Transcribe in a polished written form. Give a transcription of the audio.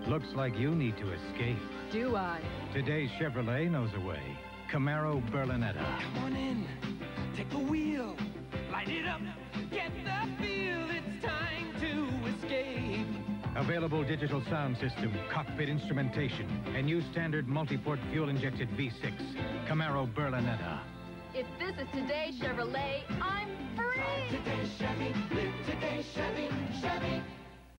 Looks like you need to escape. Do I? Today's Chevrolet knows a way. Camero Berlinetta. Come on in, take the wheel, light it up, get the feel, it's time to escape. Available digital sound system, cockpit instrumentation, and new standard multi-port fuel-injected V6. Camaro Berlinetta. If this is today's Chevrolet, I'm free! Today's Chevy, live today's Chevy, Chevy.